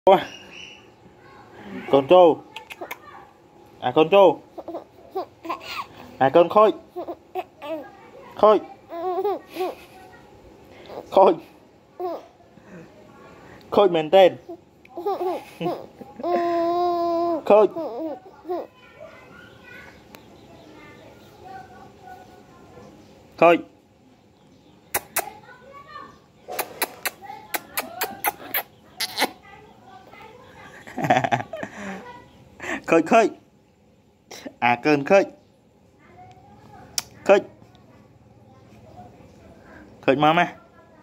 Con trâu. Con trâu. Con khôi. Khôi. Khôi. Khôi mền tên. Khôi. Khôi. Khơi khơi. Cơn khơi. Khơi. Khơi mama.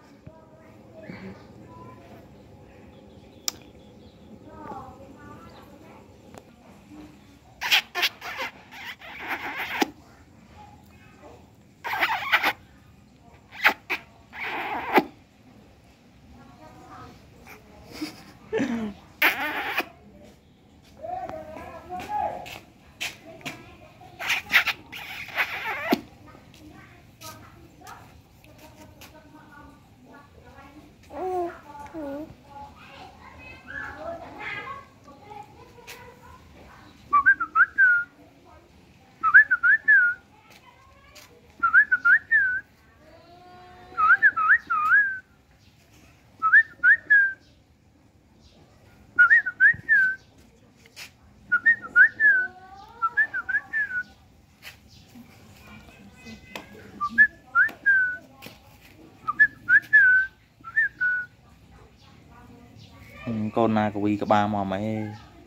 Con na của cả ba mà mày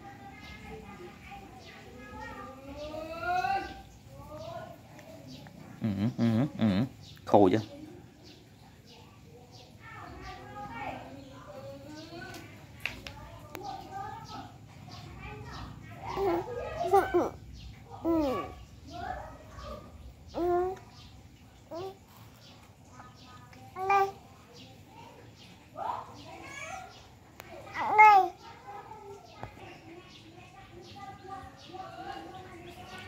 khổ chứ.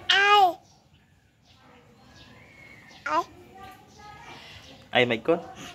Ai mày con